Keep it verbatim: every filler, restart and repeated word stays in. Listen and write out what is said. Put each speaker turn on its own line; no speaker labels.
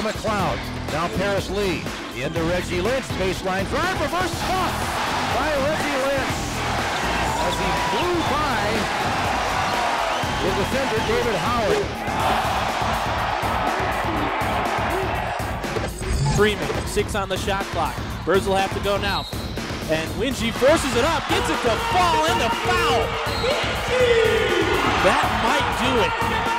McLeod. Now Paris Lee. Into Reggie Lynch. Baseline drive. Reverse stop by Reggie Lynch. As he flew by the defender David Howard.
Freeman, six on the shot clock. Birds will have to go now. And Winge forces it up, gets it to fall into foul. That might do it.